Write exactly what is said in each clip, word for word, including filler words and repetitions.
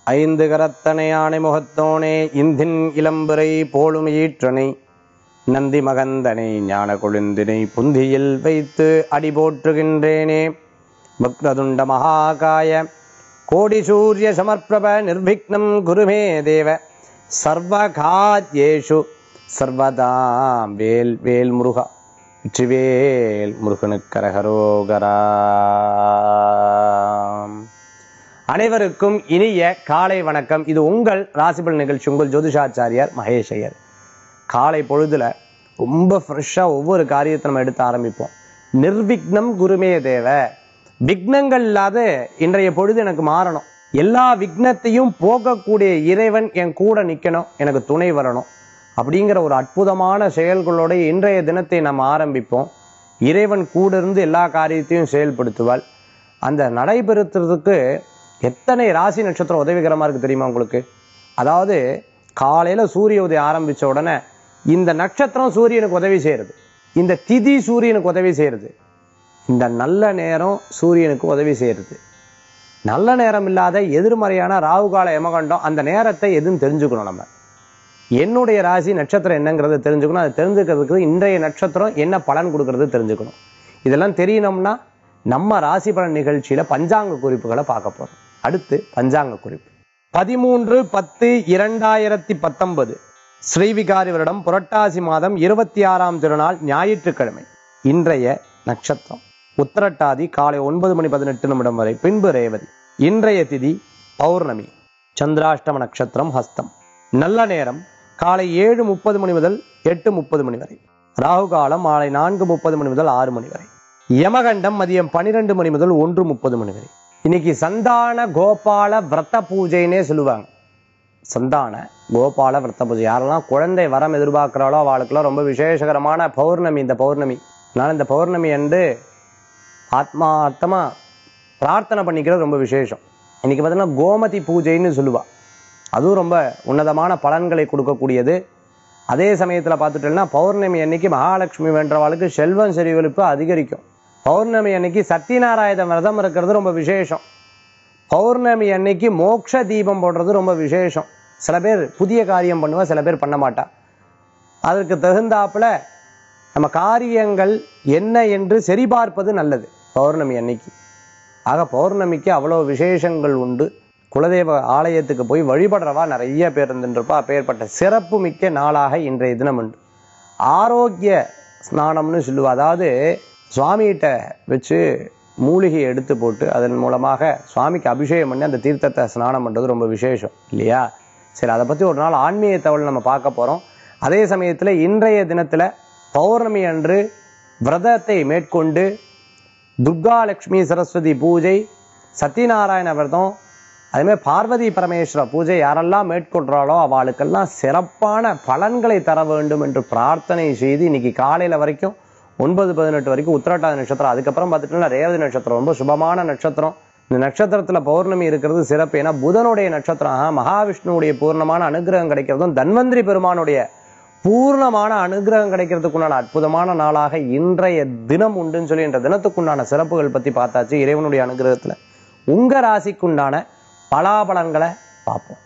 ஐந்து கரத்தனை ஆணை முகத்தோனே இந்தின் இளம்புரை போலும் ஈற்றனை நந்தி மகந்தனை ஞான கொழுந்தினை புந்தியில் வைத்து அடி போற்றுகின்றேனே. வக்ரதுண்ட மகாகாய கோடி சூரிய சமர்ப்பிரப நிர்விக்னம் குருமே தேவ சர்வகாத்யேஷு சர்வதாம். வேல் வேல் முருகா வெற்றிவேல் முருகனுக்கரகரோகரா. அனைவருக்கும் இனிய காலை வணக்கம். இது உங்கள் ராசிபலன் நிகழ்ச்சி. உங்கள் ஜோதிஷாச்சாரியார் மகேஷ் ஐயர். காலை பொழுதுல ரொம்ப ஃப்ரெஷ்ஷா ஒவ்வொரு காரியத்தை நம்ம எடுத்து ஆரம்பிப்போம். நிர்விக்னம் குருமே தேவ. விக்னங்கள் இல்லாத இன்றைய பொழுது எனக்கு மாறணும். எல்லா விக்னத்தையும் போக்கக்கூடிய இறைவன் என் கூட நிக்கணும், எனக்கு துணை வரணும் அப்படிங்கிற ஒரு அற்புதமான செயல்களோட இன்றைய தினத்தை நம்ம ஆரம்பிப்போம். இறைவன் கூட இருந்து எல்லா காரியத்தையும் செயல்படுத்துவாள். அந்த நடைபெறுத்துறதுக்கு எத்தனை ராசி நட்சத்திரம் உதவிகரமா இருக்கு தெரியுமா உங்களுக்கு? அதாவது காலையில சூரிய உதயம் ஆரம்பிச்ச உடனே இந்த நட்சத்திரம் சூரியனுக்கு உதவி செய்யறது, இந்த திதி சூரியனுக்கு உதவி செய்யறது, இந்த நல்ல நேரம் சூரியனுக்கு உதவி செய்யறது. நல்ல நேரம் இல்லாத எதிர்மறையான ராகு கால யமகண்டம், அந்த நேரத்தை எதுன்னு தெரிஞ்சுக்கணும். நம்ம என்னுடைய ராசி நட்சத்திரம் என்னங்கிறத தெரிஞ்சுக்கணும். அதை தெரிஞ்சுக்கிறதுக்கு இன்றைய நட்சத்திரம் என்ன பலன் கொடுக்கறது தெரிஞ்சுக்கணும். இதெல்லாம் தெரியணும்னா நம்ம ராசி பலன் நிகழ்ச்சியில பஞ்சாங்க குறிப்புகளை பார்க்க போறோம். அடுத்து பஞ்சாங்க குறிப்பு பதிமூன்று பத்து இரண்டாயிரத்தி பத்தொன்பது ஸ்ரீவிகாரி வருடம் புரட்டாசி மாதம் இருபத்தி ஆறாம் திருநாள் ஞாயிற்றுக்கிழமை. இன்றைய நட்சத்திரம் உத்திரட்டாதி காலை ஒன்பது மணி பதினெட்டு நிமிடம் வரை, பின்பு ரேவதி. இன்றைய திதி பௌர்ணமி. சந்திராஷ்டம நட்சத்திரம் ஹஸ்தம். நல்ல நேரம் காலை ஏழு முப்பது மணி முதல் எட்டு முப்பது மணி வரை. ராகு காலம் மாலை நான்கு முப்பது மணி முதல் ஆறு மணி வரை. யமகண்டம் மதியம் பனிரெண்டு மணி முதல் ஒன்று முப்பது மணி வரை. இன்னைக்கு சந்தான கோபால விரத பூஜைன்னே சொல்லுவாங்க. சந்தான கோபால விரத பூஜை. யாரெல்லாம் குழந்தை வரம் எதிர்பார்க்கிறாளோ அவளுக்கெல்லாம் ரொம்ப விசேஷகரமான பௌர்ணமி இந்த பௌர்ணமி. அதனால இந்த பௌர்ணமி அன்று ஆத்மார்த்தமா பிரார்த்தனை பண்ணிக்கிறது ரொம்ப விசேஷம். இன்னைக்கு பார்த்தீங்கன்னா கோமதி பூஜைன்னு சொல்லுவா. அதுவும் ரொம்ப உன்னதமான பலன்களை கொடுக்கக்கூடியது. அதே சமயத்தில் பார்த்துட்டோம்னா பௌர்ணமி அன்னைக்கு மகாலட்சுமி வென்றவாளுக்கு செல்வம் செறிவெழுப்பு அதிகரிக்கும். பௌர்ணமி அன்னைக்கு சத்தியநாராயண விரதம் இருக்கிறது ரொம்ப விசேஷம். பௌர்ணமி அன்னைக்கு மோட்ச தீபம் போடுறது ரொம்ப விசேஷம். சில பேர் புதிய காரியம் பண்ணுவா, சில பேர் பண்ண மாட்டா. அதற்கு தகுந்தாப்புல நம்ம காரியங்கள் என்ன என்று சரிபார்ப்பது நல்லது பௌர்ணமி அன்னைக்கு. ஆக பௌர்ணமிக்கு அவ்வளோ விசேஷங்கள் உண்டு. குலதெய்வ ஆலயத்துக்கு போய் வழிபடுறவா நிறைய பேர் இருந்துருப்பா. அப்பேற்பட்ட சிறப்பு மிக்க நாளாக இன்றைய தினம் உண்டு. ஆரோக்கிய ஸ்நானம்னு சொல்லுவா. அதாவது சுவாமிகிட்ட வச்சு மூலிகையை எடுத்து போட்டு அதன் மூலமாக சுவாமிக்கு அபிஷேகம் பண்ணி அந்த தீர்த்தத்தை ஸ்நானம் பண்ணுறது ரொம்ப விசேஷம் இல்லையா? சரி, அதை பற்றி ஒரு நாள் ஆன்மீக தகவல் நம்ம பார்க்க போகிறோம். அதே சமயத்தில் இன்றைய தினத்தில் பௌர்ணமி அன்று விரதத்தை மேற்கொண்டு துர்கா லட்சுமி சரஸ்வதி பூஜை, சத்யநாராயண விரதம், அதேமாதிரி பார்வதி பரமேஸ்வர பூஜை யாரெல்லாம் மேற்கொள்றாளோ அவளுக்கெல்லாம் சிறப்பான பலன்களை தர வேண்டும் என்று பிரார்த்தனை செய்து இன்னைக்கு காலையில் வரைக்கும் ஒன்பது பதினெட்டு வரைக்கும் உத்திரட்டாதி நட்சத்திரம். அதுக்கப்புறம் பார்த்துட்டோம்னா ரேவதி நட்சத்திரம் ரொம்ப சுபமான நட்சத்திரம். இந்த நட்சத்திரத்தில் பௌர்ணமி இருக்கிறது சிறப்பு. ஏன்னா புதனுடைய நட்சத்திரம், மகாவிஷ்ணுடைய பூர்ணமான அனுகிரகம் கிடைக்கிறதும் தன்வந்திரி பெருமானுடைய பூர்ணமான அனுகிரகம் கிடைக்கிறதுக்குண்டான அற்புதமான நாளாக இன்றைய தினம் உண்டுன்னு சொல்லி இன்ற தினத்துக்குண்டான சிறப்புகள் பற்றி பார்த்தாச்சு. இறைவனுடைய அனுகிரகத்தில் உங்க ராசிக்குண்டான பலாபலன்களை பார்ப்போம்.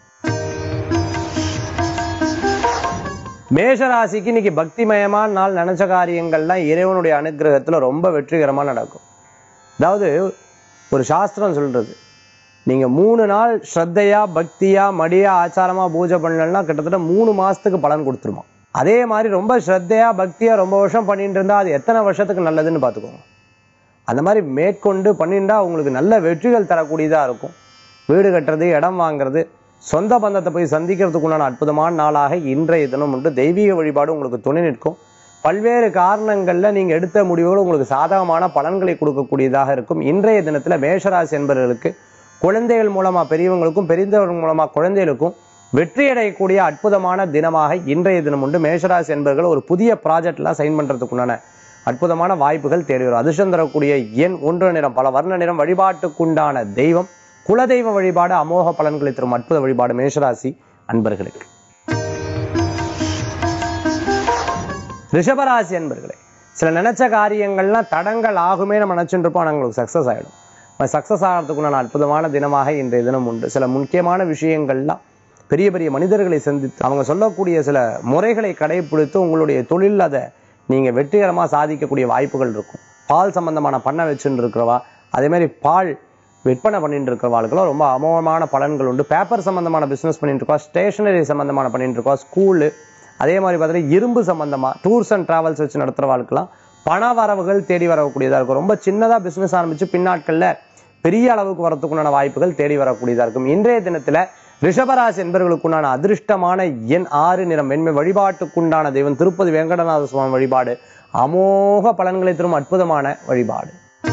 மேஷராசிக்கு இன்னைக்கு பக்திமயமான நாள். நினைச்ச காரியங்கள்லாம் இறைவனுடைய அனுகிரகத்துல ரொம்ப வெற்றிகரமா நடக்கும். அதாவது ஒரு சாஸ்திரம் சொல்றது, நீங்க மூணு நாள் ஸ்ரத்தையா பக்தியா மடியா ஆச்சாரமா பூஜை பண்ணலன்னா கிட்டத்தட்ட மூணு மாசத்துக்கு பலன் கொடுத்துருமா. அதே மாதிரி ரொம்ப ஸ்ரத்தையா பக்தியா ரொம்ப வருஷம் பண்ணிட்டு இருந்தா அது எத்தனை வருஷத்துக்கு நல்லதுன்னு பார்த்துக்கோங்க. அந்த மாதிரி மேற்கொண்டு பண்ணிட்டா உங்களுக்கு நல்ல வெற்றிகள் தரக்கூடியதா இருக்கும். வீடு கட்டுறது, இடம் வாங்குறது, சொந்த பந்தத்தை போய் சந்திக்கிறதுக்குண்டான அற்புதமான நாளாக இன்றைய தினம் உண்டு. தெய்வீக வழிபாடு உங்களுக்கு துணை நிற்கும். பல்வேறு காரணங்கள்ல நீங்க எடுத்த முடிவுகள் உங்களுக்கு சாதகமான பலன்களை கொடுக்கக்கூடியதாக இருக்கும். இன்றைய தினத்துல மேஷராசி என்பவர்களுக்கு குழந்தைகள் மூலமா பெரியவங்களுக்கும் பெரியவர்கள் மூலமா குழந்தைகளுக்கும் வெற்றி அடையக்கூடிய அற்புதமான தினமாக இன்றைய தினம் உண்டு. மேஷராசி என்பவர்கள் ஒரு புதிய ப்ராஜெக்ட்லாம் சைன் பண்றதுக்குண்டான அற்புதமான வாய்ப்புகள் தேடி வரும். அதிர்ஷ்டம் தரக்கூடிய எண் ஒன்று நிறம், பல வர்ண நிறம். வழிபாட்டுக்குண்டான தெய்வம் குலதெய்வ வழிபாடு அமோக பலன்களை தரும் அற்புத வழிபாடு மேஷராசி அன்பர்களுக்கு. ரிஷபராசி அன்பர்களே, சில நினைச்ச காரியங்கள்லாம் தடங்கள் ஆகுமே நம்ம நினைச்சுட்டு இருப்போம், ஆனால் உங்களுக்கு சக்சஸ் ஆகிடும். சக்சஸ் ஆகிறதுக்குண்டான அற்புதமான தினமாக இன்றைய தினம் உண்டு. சில முக்கியமான விஷயங்கள்லாம் பெரிய பெரிய மனிதர்களை சந்தித்து அவங்க சொல்லக்கூடிய சில முறைகளை கடைபிடித்து உங்களுடைய தொழில் அதை நீங்க வெற்றிகரமா சாதிக்கக்கூடிய வாய்ப்புகள் இருக்கும். பால் சம்பந்தமான பண்ணை வச்சுட்டு இருக்கிறவா, அதே மாதிரி பால் விற்பனை பண்ணிட்டு இருக்கிறவாளுக்கெல்லாம் ரொம்ப அமோகமான பலன்கள் உண்டு. பேப்பர் சம்பந்தமான பிசினஸ் பண்ணிட்டு இருக்கா, ஸ்டேஷனரி சம்பந்தமான பண்ணிட்டு இருக்கா, ஸ்கூலு, அதே மாதிரி பார்த்தீங்கன்னா இரும்பு சம்பந்தமா டூர்ஸ் அண்ட் டிராவல்ஸ் வச்சு நடத்துறவாளுக்கெல்லாம் பண வரவுகள் தேடி வரக்கூடியதா இருக்கும். ரொம்ப சின்னதா பிசினஸ் ஆரம்பிச்சு பின்னாட்கள்ல பெரிய அளவுக்கு வரத்துக்குண்டான வாய்ப்புகள் தேடி வரக்கூடியதா இருக்கும். இன்றைய தினத்துல ரிஷபராசி என்பவர்களுக்குண்டான அதிர்ஷ்டமான எண் ஆறு, நிறம் வெண்மை, வழிபாட்டுக்குண்டான தெய்வம் திருப்பதி வெங்கடநாத சுவாமி வழிபாடு அமோக பலன்களை தரும் அற்புதமான வழிபாடு.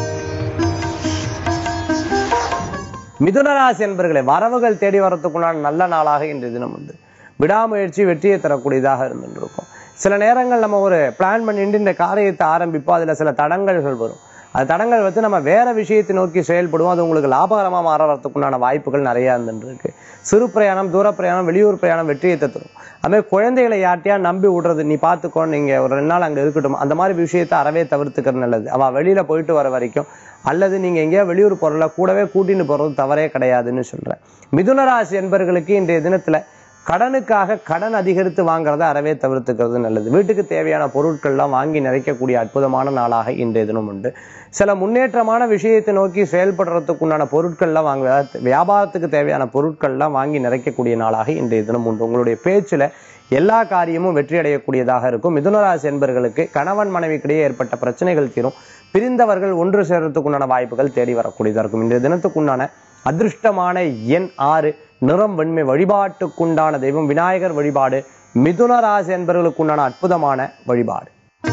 மிதுனராசி என்பவர்களை வரவுகள் தேடி வரத்துக்குண்டான நல்ல நாளாக இன்றைய தினம் உண்டு. விடாமுயற்சி வெற்றியை தரக்கூடியதாக இருந்துருக்கும். சில நேரங்கள் நம்ம ஒரு பிளான் பண்ணிட்டு இந்த காரியத்தை ஆரம்பிப்போம், அதுல சில தடங்கல்கள் வரும். அது தடங்கள் வச்சு நம்ம வேற விஷயத்தை நோக்கி செயல்படுவோம். அது உங்களுக்கு லாபகரமா மாற வரத்துக்குண்டான வாய்ப்புகள் நிறைய இருந்துருக்கு. சிறு பிரயாணம், தூர பிரயாணம், வெளியூர் பிரயாணம் வெற்றியை தரும். அதுமாதிரி குழந்தைகளை யார்ட்டையா நம்பி விடுறது, நீ பார்த்துக்கோ, நீங்க ஒரு ரெண்டு நாள் அங்க இருக்கட்டும், அந்த மாதிரி விஷயத்தை அறவே தவிர்த்துக்கிறது நல்லது. அவன் வெளியில போயிட்டு வர வரைக்கும், அல்லது நீங்க எங்கேயா வெளியூர் போறல கூடவே கூட்டின்னு போறது தவறே கிடையாதுன்னு சொல்றேன். மிதுனராசி என்பவர்களுக்கு இன்றைய தினத்துல கடனுக்காக கடன் அதிகரித்து வாங்குறத அறவே தவிர்த்துக்கிறது நல்லது. வீட்டுக்கு தேவையான பொருட்கள்லாம் வாங்கி நிறைக்கக்கூடிய அற்புதமான நாளாக இன்றைய தினம் உண்டு. சில முன்னேற்றமான விஷயத்தை நோக்கி செயல்படுறதுக்கு உண்டான பொருட்கள்லாம் வாங்க, வியாபாரத்துக்கு தேவையான பொருட்கள்லாம் வாங்கி நிறைக்கக்கூடிய நாளாக இன்றைய தினம் உண்டு. உங்களுடைய பேச்சுல எல்லா காரியமும் வெற்றி அடையக்கூடியதாக இருக்கும். மிதுனராசி என்பவர்களுக்கு கணவன் மனைவிக்கிடையே ஏற்பட்ட பிரச்சனைகள் தீரும். பிரிந்தவர்கள் ஒன்று சேர்றதுக்குண்டான வாய்ப்புகள் தேடி வரக்கூடியதாக இருக்கும். இன்றைய தினத்துக்குண்டான அதிர்ஷ்டமான எண் ஆறு, நிறம் வெண்மை, வழிபாட்டுக்குண்டான தெய்வம் விநாயகர் வழிபாடு மிதுன ராசி என்பவர்களுக்குண்டான அற்புதமான வழிபாடு.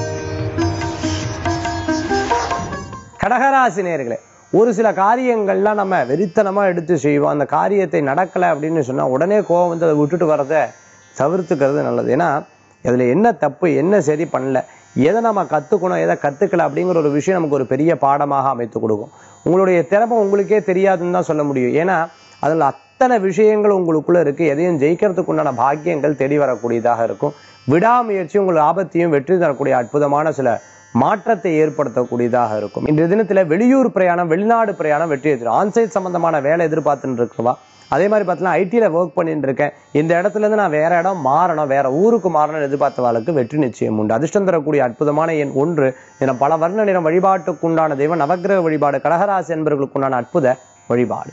கடகராசி நேயர்களே, ஒரு சில காரியங்கள்லாம் நம்ம வெறித்தனமா எடுத்து செய்வோம். அந்த காரியத்தை நடக்கலை அப்படின்னு சொன்னா உடனே கோவம் வந்து அதை விட்டுட்டு வரதை தவிர்த்துக்கிறது நல்லது. ஏன்னா அதுல என்ன தப்பு, என்ன சரி பண்ணல, எதை நம்ம கத்துக்கணும், எதை கத்துக்கல அப்படிங்கிற ஒரு விஷயம் நமக்கு ஒரு பெரிய பாடமாக அமைத்து கொடுக்கும். உங்களுடைய திறமை உங்களுக்கே தெரியாதுன்னு தான் சொல்ல முடியும். ஏன்னா அதுல அத்தனை விஷயங்கள் உங்களுக்குள்ள இருக்கு. எதையும் ஜெயிக்கிறதுக்கு உண்டான பாக்கியங்கள் தேடி வரக்கூடியதாக இருக்கும். விடாமுயற்சி உங்கள் ஆபத்தையும் வெற்றி தரக்கூடிய அற்புதமான சில மாற்றத்தை ஏற்படுத்தக்கூடியதாக இருக்கும். இன்றைய தினத்துல வெளியூர் பிரயாணம், வெளிநாடு பிரயாணம் வெற்றி தரும். ஆன்சைட் சம்பந்தமான வேலை எதிர்பார்த்துட்டு இருக்கவா, அதே மாதிரி பார்த்தீங்கன்னா ஐடியில ஒர்க் பண்ணிட்டு இருக்கேன், இந்த இடத்துல இருந்து நான் வேற இடம் மாறணும், வேற ஊருக்கு மாறணும் எதிர்பார்த்தவாளுக்கு வெற்றி நிச்சயம் உண்டு. அதிர்ஷ்டம் தரக்கூடிய அற்புதமான எண் ஒன்று, நிறம் பல வர்ண நிறம், வழிபாட்டுக்குண்டான தெய்வம் நவக்கிரக வழிபாடு கடகராசி என்பவர்களுக்குண்டான அற்புத வழிபாடு.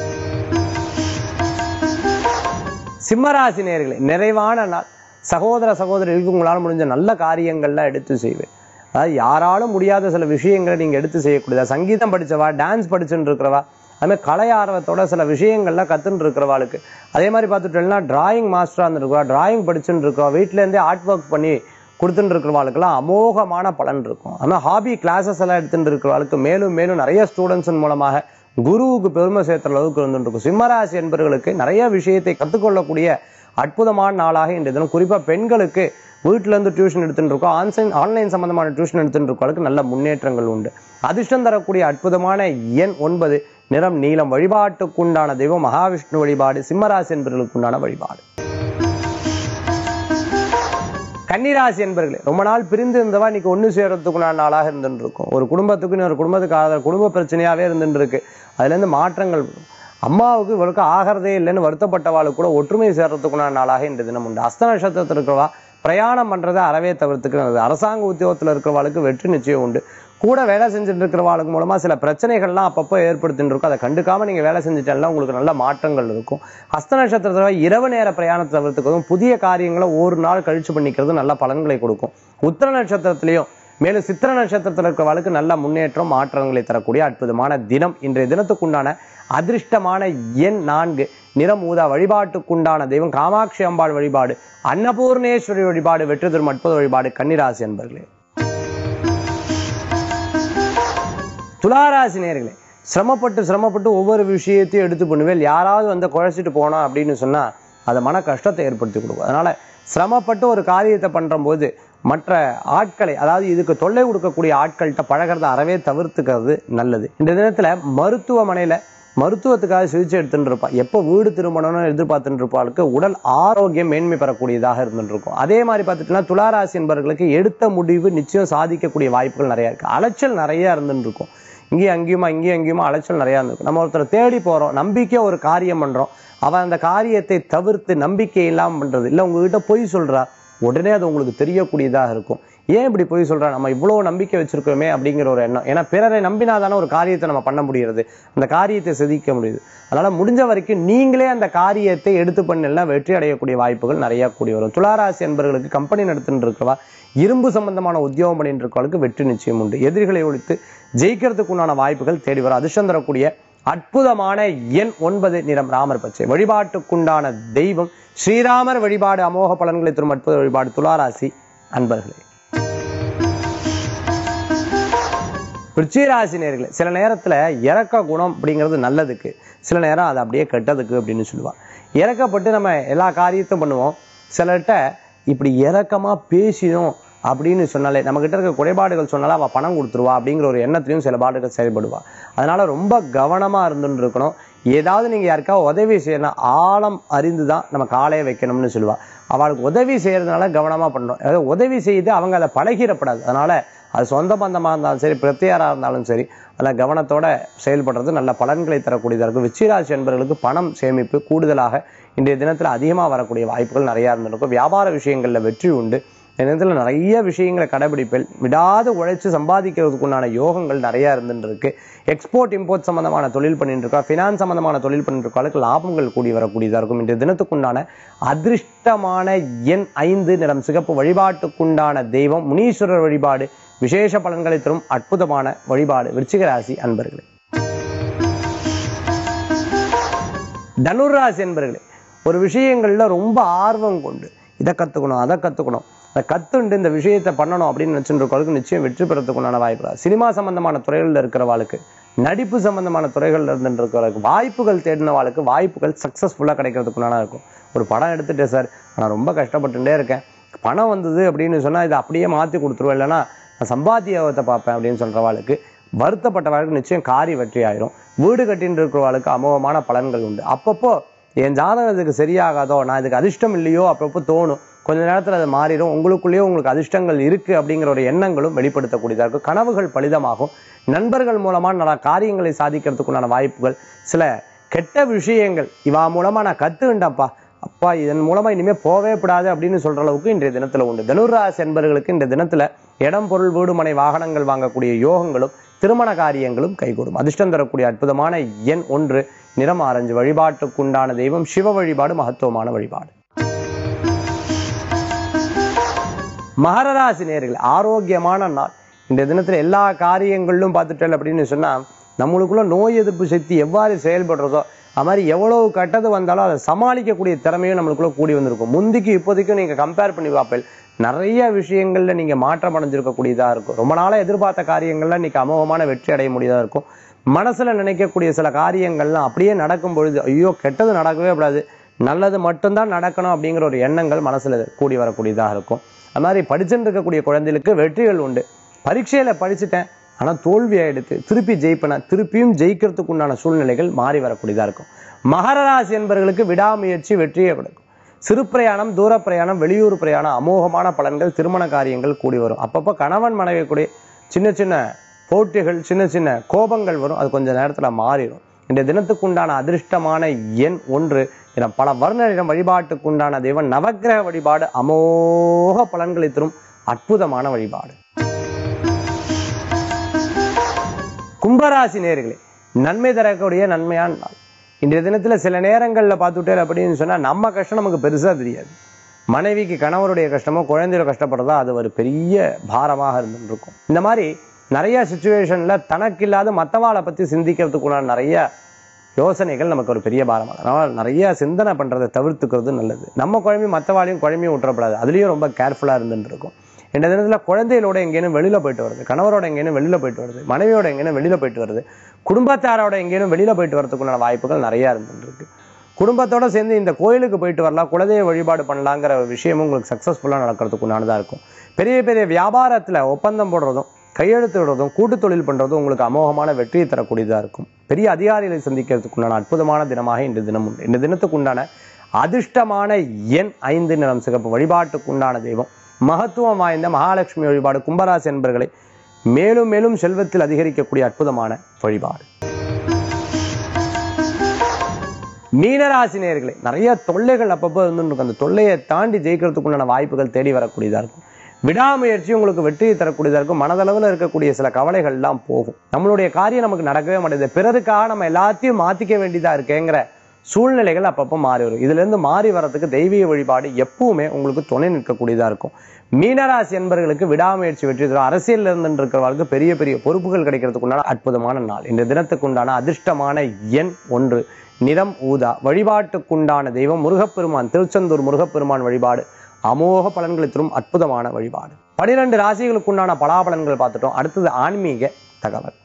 சிம்மராசி நேயர்களே, நிறைவான நாள். சகோதர சகோதரிகளுக்கு உங்களால் முடிஞ்ச நல்ல காரியங்கள்லாம் எடுத்து செய்வேன். அதாவது யாராலும் முடியாத சில விஷயங்களை நீங்க எடுத்து செய்யக்கூடியதா. சங்கீதம் படிச்சவா, டான்ஸ் படிச்சுட்டு இருக்கிறவா, அதுமாதிரி கலை ஆர்வத்தோட சில விஷயங்கள்லாம் கத்துட்டு இருக்கிறவாளுக்கு, அதே மாதிரி பார்த்துட்டோம்னா டிராயிங் மாஸ்டரா இருந்துருக்கா, டிராயிங் படிச்சுட்டு இருக்கா, வீட்டுல இருந்தே ஆர்ட் ஒர்க் பண்ணி கொடுத்துட்டு இருக்கிறவாளுக்கெல்லாம் அமோகமான பலன் இருக்கும். ஆனால் ஹாபி கிளாஸஸ் எல்லாம் எடுத்துட்டு இருக்கிறவாளுக்கு மேலும் மேலும் நிறைய ஸ்டூடெண்ட்ஸின் மூலமாக குருவுக்கு பெருமை சேர்த்த அளவுக்கு இருந்துட்டு இருக்கும். சிம்மராசி என்பவர்களுக்கு நிறைய விஷயத்தை கற்றுக்கொள்ளக்கூடிய அற்புதமான நாளாக இன்றைய தினம். குறிப்பா பெண்களுக்கு வீட்டுல இருந்து டியூஷன் எடுத்துட்டு இருக்கோம், ஆன்லைன் ஆன்லைன் சம்பந்தமான டியூஷன் எடுத்துட்டு இருக்கவங்களுக்கு நல்ல முன்னேற்றங்கள் உண்டு. அதிர்ஷ்டம் தரக்கூடிய அற்புதமான எண் ஒன்பது, நிறம் நீலம், வழிபாட்டுக்குண்டான தெய்வம் மகாவிஷ்ணு வழிபாடு சிம்மராசி என்பவர்களுக்குண்டான வழிபாடு. கன்னிராசி என்பர்களே, ரொம்ப நாள் பிரிந்து இருந்தவா இன்னைக்கு ஒண்ணு சேர்றதுக்குண்டான நாளாக இருந்துட்டு இருக்கும். ஒரு குடும்பத்துக்கு இன்னொரு குடும்பத்துக்கு குடும்ப பிரச்சனையாவே இருந்துட்டு இருக்கு, அதுல இருந்து மாற்றங்கள். அம்மாவுக்கு இவளுக்கு ஆகிறதே இல்லைன்னு வருத்தப்பட்டவாளுக்கு கூட ஒற்றுமை சேர்றதுக்குண்டான நாளாக இந்த தினம் உண்டு. அஸ்த நட்சத்திரத்தில் இருக்கிறவா பிரயாணம் பண்றதை அறவே தவிர்த்துக்கிறது. அரசாங்க உத்தியோகத்தில் இருக்கிறவாளுக்கு வெற்றி நிச்சயம் உண்டு. கூட வேலை செஞ்சுட்டு இருக்கிறவாளுக்கு மூலமா சில பிரச்சனைகள்லாம் அப்பப்போ ஏற்படுத்திட்டு இருக்கும். அதை கண்டுக்காம நீங்க வேலை செஞ்சுட்டாலும் உங்களுக்கு நல்ல மாற்றங்கள் இருக்கும். ஹஸ்த நட்சத்திரத்தில் இரவு நேர பிரயாணத்தை தவிர்த்துக்கிறதும் புதிய காரியங்களை ஒரு நாள் கழிச்சு பண்ணிக்கிறது நல்ல பலன்களை கொடுக்கும். உத்திர நட்சத்திரத்திலையும் மேலும் சித்திர நட்சத்திரத்தில் இருக்கிறவாளுக்கு நல்ல முன்னேற்றம் மாற்றங்களை தரக்கூடிய அற்புதமான தினம். இன்றைய தினத்துக்குண்டான அதிர்ஷ்டமான எண் நான்கு, நிறம் ஊதா, வழிபாட்டுக்குண்டான தெய்வம் காமாட்சி அம்பாள் வழிபாடு அன்னபூர்ணேஸ்வரி வழிபாடு வெற்றி தரும் அற்புத வழிபாடு. கன்னிராசி என்பர்களே. துளாராசி நேயர்களே, சிரமப்பட்டு சிரமப்பட்டு ஒவ்வொரு விஷயத்தையும் எடுத்து பண்ணுவேன். யாராவது வந்து குழைச்சிட்டு போனா அப்படின்னு சொன்னா அதை மன கஷ்டத்தை ஏற்படுத்தி கொடுக்கும். அதனால சிரமப்பட்டு ஒரு காரியத்தை பண்ற போது மற்ற ஆட்களை, அதாவது இதுக்கு தொல்லை கொடுக்கக்கூடிய ஆட்கள்கிட்ட பழகிறத அறவே தவிர்த்துக்கிறது நல்லது. இந்த தினத்துல மருத்துவமனையில மருத்துவத்துக்காக சிகிச்சை எடுத்துட்டு இருப்பா, எப்போ வீடு திரும்பணும்னு எதிர்பார்த்துட்டு இருப்பாளுக்கு உடல் ஆரோக்கியம் மேன்மை பெறக்கூடியதாக இருந்துட்டு இருக்கும். அதே மாதிரி பார்த்துட்டோம்னா துளாராசி என்பவர்களுக்கு எடுத்த முடிவு நிச்சயம் சாதிக்கக்கூடிய வாய்ப்புகள் நிறைய இருக்கு. அலைச்சல் நிறைய இருந்துட்டு இருக்கும். இங்கேயும் அங்கேயுமா இங்கேயும் அங்கேயுமா அலைச்சல் நிறையா இருந்திருக்கும். நம்ம ஒருத்தரை தேடி போகிறோம், நம்பிக்கை ஒரு காரியம் பண்ணுறோம், அவன் அந்த காரியத்தை தவிர்த்து நம்பிக்கை இல்லாமல் பண்ணுறது இல்லை, உங்ககிட்ட பொய் சொல்கிறா, உடனே அது உங்களுக்கு தெரியக்கூடியதாக இருக்கும். ஏன் இப்படி பொய் சொல்கிறா, நம்ம இவ்வளோ நம்பிக்கை வச்சிருக்கோமே அப்படிங்கிற ஒரு எண்ணம். ஏன்னா பிறரை நம்பினாதானே ஒரு காரியத்தை நம்ம பண்ண முடிகிறது, அந்த காரியத்தை சிதிக்க முடியுது. அதனால் முடிஞ்ச வரைக்கும் நீங்களே அந்த காரியத்தை எடுத்து பண்ணலாம் வெற்றி அடையக்கூடிய வாய்ப்புகள் நிறையா கூடி வரும். துளாராசி என்பவர்களுக்கு கம்பெனி நடத்தின்னு இருக்கிறவா, இரும்பு சம்பந்தமான உத்தியோகம் பண்ணிட்டு இருக்கிறவர்களுக்கு வெற்றி நிச்சயம் உண்டு. எதிரிகளை ஒழித்து ஜெயிக்கிறதுக்கு உண்டான வாய்ப்புகள் தேடி வரும். அதிர்ஷ்டம் தரக்கூடிய அற்புதமான எண் ஒன்பது, நிறம் ராமர் பச்சை. வழிபாட்டுக்குண்டான தெய்வம் ஸ்ரீராமர் வழிபாடு. அமோக பலன்களை தரும் அற்புத வழிபாடு துளாராசி அன்பர்களே. விருச்சிகராசி நேயர்களே, சில நேரத்துல இறக்க குணம் அப்படிங்கிறது நல்லதுக்கு, சில நேரம் அது அப்படியே கெட்டதுக்கு அப்படின்னு சொல்லுவாள். இறக்கப்பட்டு நம்ம எல்லா காரியத்தையும் பண்ணுவோம். சிலர்கிட்ட இப்படி இறக்கமா பேசினோம் அப்படின்னு சொன்னாலே, நம்ம கிட்ட இருக்க குறைபாடுகள் சொன்னாலே அவள் பணம் கொடுத்துருவா அப்படிங்கிற ஒரு எண்ணத்திலையும் சில பாடுகள் செயல்படுவா. அதனால ரொம்ப கவனமா இருந்துன்னு இருக்கணும். ஏதாவது நீங்க யாருக்கா உதவி செய்யணும், ஆழம் அறிந்து தான் நம்ம காலையை வைக்கணும்னு சொல்லுவா. அவளுக்கு உதவி செய்யறதுனால கவனமா பண்ணணும். அதாவது உதவி செய்து அவங்க அதை பழகிடப்படாது. அதனால அது சொந்த பந்தமாக இருந்தாலும் சரி, பிரத்தியாராக இருந்தாலும் சரி, அதில் கவனத்தோட செயல்படுறது நல்ல பலன்களை தரக்கூடியதாக இருக்கும். விருச்சிகராசி என்பவர்களுக்கு பணம் சேமிப்பு கூடுதலாக இன்றைய தினத்தில் அதிகமாக வரக்கூடிய வாய்ப்புகள் நிறையா இருந்திருக்கும். வியாபார விஷயங்களில் வெற்றி உண்டு. இந்த நேரத்தில் நிறைய விஷயங்களை கடைபிடிப்பில் விடாது உழைச்சி சம்பாதிக்கிறதுக்குண்டான யோகங்கள் நிறையா இருந்துட்டு இருக்கு. எக்ஸ்போர்ட் இம்போர்ட் சம்பந்தமான தொழில் பண்ணிட்டு இருக்கா, ஃபினான்ஸ் சம்பந்தமான தொழில் பண்ணிட்டு இருக்காளுக்கு லாபங்கள் கூடி வரக்கூடியதாக இருக்கும். இன்றைய தினத்துக்குண்டான அதிர்ஷ்டமான எண் ஐந்து, நிறம் சிகப்பு. வழிபாட்டுக்குண்டான தெய்வம் முனீஸ்வரர் வழிபாடு. விசேஷ பலன்களை தரும் அற்புதமான வழிபாடு விருச்சிகராசி அன்பர்களே. தனுராசி அன்பர்களே, ஒரு விஷயங்கள்ல ரொம்ப ஆர்வம் கொண்டு இதை கத்துக்கணும் அதை கத்துக்கணும் அதை கத்துண்டு இந்த விஷயத்தை பண்ணணும் அப்படின்னு நினைச்சுருக்கவளுக்கு நிச்சயம் வெற்றி பெறத்துக்குண்டான வாய்ப்பு. சினிமா சம்பந்தமான துறைகளில் இருக்கிறவாளுக்கு, நடிப்பு சம்பந்தமான துறைகளில் இருந்துட்டு இருக்கிறவளுக்கு, வாய்ப்புகள் தேடினவாளுக்கு வாய்ப்புகள் சக்சஸ்ஃபுல்லாக கிடைக்கிறதுக்குண்டான இருக்கும். ஒரு படம் எடுத்துட்டேன் சார், நான் ரொம்ப கஷ்டப்பட்டுட்டே இருக்கேன், பணம் வந்தது அப்படின்னு சொன்னால் இதை அப்படியே மாற்றி கொடுத்துருவேன், இல்லைன்னா நான் சம்பாத்தியத்தை பார்ப்பேன் அப்படின்னு சொல்கிறவாளுக்கு, வருத்தப்பட்டவாளுக்கு நிச்சயம் காரி வெற்றி ஆயிரும். வீடு கட்டின்னு இருக்கிறவாளுக்கு அமோகமான பலன்கள் உண்டு. அப்பப்போ என் ஜாதகத்துக்கு சரியாகாதோ, நான் இதுக்கு அதிர்ஷ்டம் இல்லையோ அப்பப்போ தோணும். கொஞ்ச நேரத்தில் அது மாறிடும். உங்களுக்குள்ளேயே உங்களுக்கு அதிர்ஷ்டங்கள் இருக்குது அப்படிங்கிற ஒரு எண்ணங்களும் வெளிப்படுத்தக்கூடியதாக இருக்கும். கனவுகள் பலிதமாகும். நண்பர்கள் மூலமாக நல்ல காரியங்களை சாதிக்கிறதுக்குண்டான வாய்ப்புகள், சில கெட்ட விஷயங்கள் இவா மூலமாக நான் கற்றுக்கிட்டேன்ப்பா, அப்பா இதன் மூலமா இனிமே போவே கூடாது அப்படின்னு சொல்ற அளவுக்கு இன்றைய தினத்துல உண்டு. தனுராசி என்பவர்களுக்கு இந்த தினத்துல இடம், பொருள், வீடு, மனை, வாகனங்கள் வாங்கக்கூடிய யோகங்களும் திருமண காரியங்களும் கைகூடும். அதிர்ஷ்டம் தரக்கூடிய அற்புதமான எண் ஒன்று, நிறம் ஆரஞ்சு. வழிபாட்டுக்குண்டான தெய்வம் சிவ வழிபாடு. மகத்துவமான வழிபாடு. மகர ராசி நேயர்களே, ஆரோக்கியமான நாள். இந்த தினத்துல எல்லா காரியங்களிலும் பார்த்துட்டேன் அப்படின்னு சொன்னா, நம்மளுக்குள்ள நோய் எதிர்ப்பு சக்தி எவ்வாறு செயல்படுறதோ அது மாதிரி எவ்வளவு கெட்டது வந்தாலும் அதை சமாளிக்கக்கூடிய திறமையும் நம்மளுக்குள்ள கூடி வந்திருக்கும். முந்திக்கு இப்போதைக்கும் நீங்க கம்பேர் பண்ணி பார்ப்பேன், நிறைய விஷயங்கள்ல நீங்க மாற்றம் அடைஞ்சிருக்கக்கூடியதா இருக்கும். ரொம்ப நாளா எதிர்பார்த்த காரியங்கள்ல இன்னைக்கு அமோகமான வெற்றி அடைய முடியதா இருக்கும். மனசுல நினைக்கக்கூடிய சில காரியங்கள்லாம் அப்படியே நடக்கும் பொழுது, ஐயோ கெட்டது நடக்கவே கூடாது, நல்லது மட்டும்தான் நடக்கணும் அப்படிங்கிற ஒரு எண்ணங்கள் மனசுல கூடி வரக்கூடியதாக இருக்கும். அது மாதிரி படிச்சுட்டு இருக்கக்கூடிய குழந்தைகளுக்கு வெற்றிகள் உண்டு. பரீட்சையில படிச்சுட்டேன் ஆனா தோல்வி ஆயிடுத்து, திருப்பி ஜெயிப்பன, திருப்பியும் ஜெயிக்கிறதுக்கு உண்டான சூழ்நிலைகள் மாறி வரக்கூடியதா இருக்கும். மகர ராசி என்பவர்களுக்கு விடாமுயற்சி வெற்றியை கொடுக்கும். சிறு பிரயாணம், தூர பிரயாணம், வெளியூர் பிரயாணம், அமோகமான பலன்கள், திருமண காரியங்கள் கூடி வரும். அப்பப்போ கணவன் மனைவி கூட சின்ன சின்ன போட்டிகள், சின்ன சின்ன கோபங்கள் வரும். அது கொஞ்ச நேரத்துல மாறிடும். இந்த தினத்துக்குண்டான அதிர்ஷ்டமான எண் ஒன்று, பல வர்ணனிடம். வழிபாட்டுக்குண்டான தெய்வம் நவக்கிரக வழிபாடு. அமோக பலன்களை தரும் அற்புதமான வழிபாடு. கும்பராசி நேயர்களே, நன்மை தரக்கூடிய நன்மையான நாள். இன்றைய தினத்துல சில நேரங்கள்ல பார்த்துட்டே அப்படின்னு சொன்னா நம்ம கஷ்டம் நமக்கு பெருசா தெரியாது. மனைவிக்கு கணவருடைய கஷ்டமோ குழந்தையோட கஷ்டப்படுறதா அது ஒரு பெரிய பாரமாக இருந்துட்டு இருக்கும். இந்த மாதிரி நிறைய சுச்சுவேஷன்ல தனக்கு இல்லாத மற்றவாளை பத்தி சிந்திக்கிறதுக்குள்ள நிறைய யோசனைகள் நமக்கு ஒரு பெரிய பாரமாக. அதனால நிறைய சிந்தனை பண்றதை தவிர்த்துக்கிறது நல்லது. நம்ம குழம்பி மற்றவாளையும் குழம்பையும் விட்டுறப்படாது, அதுலயும் ரொம்ப கேர்ஃபுல்லா இருந்துட்டு இருக்கும். இந்த தினத்துல குழந்தைகளோட எங்கேயும் வெளியில போயிட்டு வருது, கணவரோட எங்கேயும் வெளியில போயிட்டு வருது, மனைவியோட எங்கேயும் வெளியில போயிட்டு வருது, குடும்பத்தாரோட எங்கேயும் வெளியில போயிட்டு வரதுக்குள்ள வாய்ப்புகள் நிறைய இருந்துட்டு இருக்கு. குடும்பத்தோட சேர்ந்து இந்த கோயிலுக்கு போயிட்டு வரலாம், குலதெய்வ வழிபாடு பண்ணலாங்கிற விஷயமும் உங்களுக்கு சக்சஸ்ஃபுல்லா நடக்கிறதுக்குண்டானதா இருக்கும். பெரிய பெரிய வியாபாரத்துல ஒப்பந்தம் போடுறதும், கையெழுத்து விடுறதும், கூட்டு தொழில் பண்றதும் உங்களுக்கு அமோகமான வெற்றியை தரக்கூடியதா இருக்கும். பெரிய அதிகாரிகளை சந்திக்கிறதுக்குண்டான அற்புதமான தினமாக இந்த தினம் உண்டு. இந்த தினத்துக்கு உண்டான அதிர்ஷ்டமான எண் ஐந்து, நிறம் சிகப்பு. வழிபாட்டுக்குண்டான தெய்வம் மகத்துவம் வாய்ந்த மகாலட்சுமி வழிபாடு. கும்பராசி என்பர்களை மேலும் மேலும் செல்வத்தில் அதிகரிக்கக்கூடிய அற்புதமான வழிபாடு. மீனராசி நேயர்களே, நிறைய தொல்லைகள் அப்பப்போ இருந்துருக்கு. அந்த தொல்லையை தாண்டி ஜெயிக்கிறதுக்குண்டான வாய்ப்புகள் தேடி வரக்கூடியதா இருக்கும். விடாமுயற்சி உங்களுக்கு வெற்றியை தரக்கூடியதா இருக்கும். மனதளவில் இருக்கக்கூடிய சில கவலைகள் எல்லாம் போகும். நம்மளுடைய காரியம் நமக்கு நடக்கவே மாட்டேங்குது, பிறருக்காக நம்ம எல்லாத்தையும் மாத்திக்க வேண்டியதா இருக்கேங்கிற சூழ்நிலைகள் அப்பப்போ மாறி வரும். இதுல இருந்து மாறி வரதுக்கு தெய்வீக வழிபாடு எப்பவுமே உங்களுக்கு துணை நிற்கக்கூடியதா இருக்கும். மீனராசி என்பவர்களுக்கு விடாமுயற்சி வெற்றி தரும். அரசியல் இருந்து இருக்கிறவர்களுக்கு பெரிய பெரிய பொறுப்புகள் கிடைக்கிறதுக்கு உண்டான அற்புதமான நாள். இந்த தினத்துக்கு உண்டான அதிர்ஷ்டமான எண் ஒன்று, நிறம் ஊதா. வழிபாட்டுக்குண்டான தெய்வம் முருகப்பெருமான். திருச்செந்தூர் முருகப்பெருமான் வழிபாடு அமோக பலன்களை தரும் அற்புதமான வழிபாடு. பனிரெண்டு ராசிகளுக்குண்டான பலாபலன்கள் பார்த்துட்டோம். அடுத்தது ஆன்மீக தகவல்.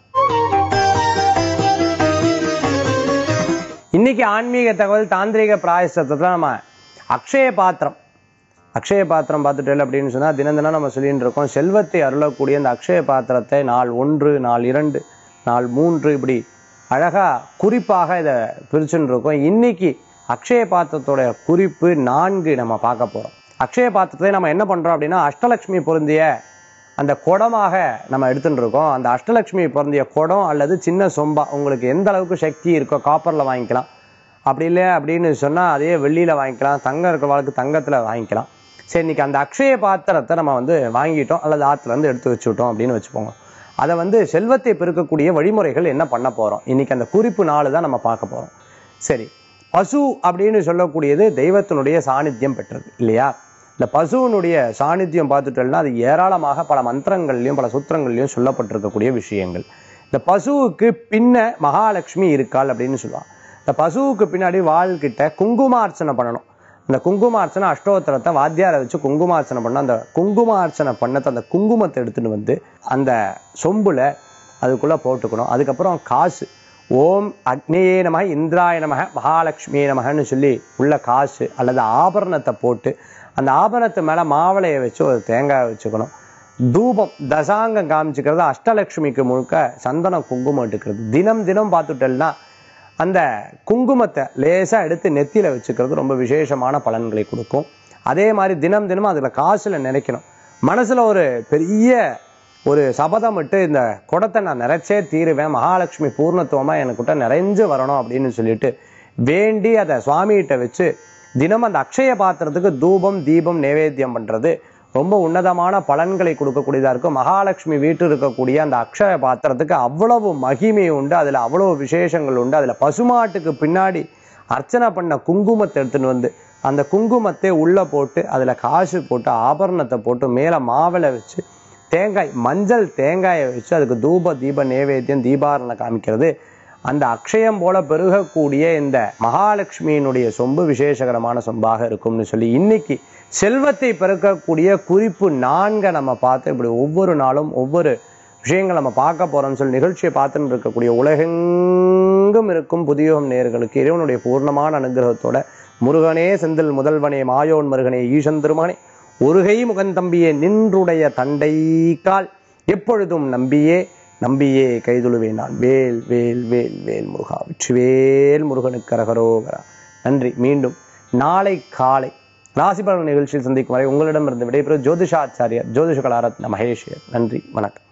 இன்னைக்கு ஆன்மீக தகவல் தாந்திரிக பிராயசத்துல நம்ம அக்ஷய பாத்திரம் அக்ஷய பாத்திரம் பார்த்துட்டு அப்படின்னு சொன்னா தினம் தினம் நம்ம சொல்லிட்டு இருக்கோம். செல்வத்தை அருளக்கூடிய அந்த அக்ஷய பாத்திரத்தை நாள் ஒன்று, நாள் இரண்டு, நாள் மூன்று, இப்படி அழகா குறிப்பாக இதை பிரிச்சுன்னு இருக்கோம். இன்னைக்கு அக்ஷய பாத்திரத்தோட குறிப்பு நான்கு நம்ம பார்க்க போறோம். அக்ஷய பாத்திரத்தை நம்ம என்ன பண்றோம் அப்படின்னா அஷ்டலட்சுமி பொருந்திய அந்த குடமாக நம்ம எடுத்துட்டு இருக்கோம். அந்த அஷ்டலட்சுமி பொருந்திய குடம் அல்லது சின்ன சொம்பா, உங்களுக்கு எந்த அளவுக்கு சக்தி இருக்கோ காப்பர்ல வாங்கிக்கலாம். அப்படி இல்லை அப்படின்னு சொன்னா அதே வெள்ளியில வாங்கிக்கலாம். தங்கம் இருக்கிறவங்களுக்கு தங்கத்துல வாங்கிக்கலாம். சரி, இன்னைக்கு அந்த அக்ஷய பாத்திரத்தை நம்ம வந்து வாங்கிட்டோம் அல்லது ஆத்துல இருந்து எடுத்து வச்சுட்டோம் அப்படின்னு வச்சுப்போங்க. அதை வந்து செல்வத்தை பெருக்கக்கூடிய வழிமுறைகள் என்ன பண்ண போறோம், இன்னைக்கு அந்த குறிப்பு நாலு தான் நம்ம பார்க்க போறோம். சரி, பசு அப்படின்னு சொல்லக்கூடியது தெய்வத்தினுடைய சாநித்தியம் பெற்றது இல்லையா? இந்த பசுவனுடைய சாநித்தியம் பார்த்துட்டோம்னா அது ஏராளமாக பல மந்திரங்கள்லையும் பல சூத்திரங்கள்லையும் சொல்லப்பட்டிருக்கக்கூடிய விஷயங்கள். இந்த பசுவுக்கு பின்ன மகாலட்சுமி இருக்காள் அப்படின்னு சொல்லுவாங்க. இந்த பசுவுக்கு பின்னாடி வாழ்கிட்ட குங்குமார்ச்சனை பண்ணணும். இந்த குங்குமார்ச்சனை அஷ்டோத்திரத்தை வாத்தியாரை வச்சு குங்குமார்ச்சனை பண்ண, அந்த குங்குமார்ச்சனை பண்ணத்தை அந்த குங்குமத்தை எடுத்துட்டு வந்து அந்த சொம்புல அதுக்குள்ள போட்டுக்கணும். அதுக்கப்புறம் காசு, ஓம் அக்னியே நமக, இந்திராய நமக, மகாலட்சுமியே நமகன்னு சொல்லி உள்ள காசு அல்லது ஆபரணத்தை போட்டு அந்த ஆபரணத்து மேல மாவளையை வச்சு ஒரு தேங்காய் வச்சுக்கணும். தூபம் தசாங்கம் காமிச்சுக்கிறது, அஷ்டலட்சுமிக்கு முழுக்க சந்தனம் குங்குமம் எடுக்கிறது. தினம் தினம் பார்த்துட்டேன்னா அந்த குங்குமத்தை லேசா எடுத்து நெத்தியில வச்சுக்கிறது ரொம்ப விசேஷமான பலன்களை கொடுக்கும். அதே மாதிரி தினம் தினம் அதுல காசுல நினைக்கணும். மனசுல ஒரு பெரிய ஒரு சபதம் விட்டு இந்த குடத்தை நான் நிறைச்சே தீருவேன், மகாலட்சுமி பூர்ணத்துவமா எனக்கிட்ட நிறைஞ்சு வரணும் அப்படின்னு சொல்லிட்டு வேண்டி அதை சுவாமிகிட்ட வச்சு தினம் அந்த அக்ஷய பாத்திரத்துக்கு தூபம் தீபம் நைவேத்தியம் பண்றது ரொம்ப உன்னதமான பலன்களை கொடுக்கக்கூடியதா இருக்கும். மகாலட்சுமி வீட்டு இருக்கக்கூடிய அந்த அக்ஷய பாத்திரத்துக்கு அவ்வளவு மகிமை உண்டு, அதுல அவ்வளவு விசேஷங்கள் உண்டு. அதுல பசுமாட்டுக்கு பின்னாடி அர்ச்சனை பண்ண குங்குமத்தை எடுத்துன்னு வந்து அந்த குங்குமத்தை உள்ள போட்டு அதுல காசு போட்டு ஆபரணத்தை போட்டு மேல மாவிளை வச்சு தேங்காய் மஞ்சள் தேங்காயை வச்சு அதுக்கு தூப தீப நைவேத்தியம் தீபாரணை காமிக்கிறது. அந்த அக்ஷயம் போல பெருகக்கூடிய இந்த மகாலட்சுமியினுடைய சொம்பு விசேஷகரமான சொம்பாக இருக்கும்னு சொல்லி இன்னைக்கு செல்வத்தை பெருக்கக்கூடிய குறிப்பு நான்கை நம்ம பார்த்து இப்படி ஒவ்வொரு நாளும் ஒவ்வொரு விஷயங்கள் நம்ம பார்க்க போறோம்னு சொல்லி நிகழ்ச்சியை பார்த்துன்னு இருக்கக்கூடிய உலகெங்கும் இருக்கும் புதியோகம் நேயர்களுக்கு இறைவனுடைய பூர்ணமான அனுகிரகத்தோட முருகனே செந்தில் முதல்வனே மாயோன் மருகனே ஈசன் திருமகனே ஒருகை முகந்தம்பியே நின்றுடைய தண்டை கால் எப்பொழுதும் நம்பியே நம்பியே கைதுழுவே நான். வேல் வேல் வேல் வேல் முருகா, வெற்றிவேல் முருகனுக்கு அரகரோகரா. நன்றி. மீண்டும் நாளை காலை ராசி பலன் நிகழ்ச்சியில் சந்திக்கும் வரை உங்களிடமிருந்து விடைபெறும் ஜோதிஷாச்சாரியர் ஜோதிஷ கலாரத்ன மகேஷ். நன்றி, வணக்கம்.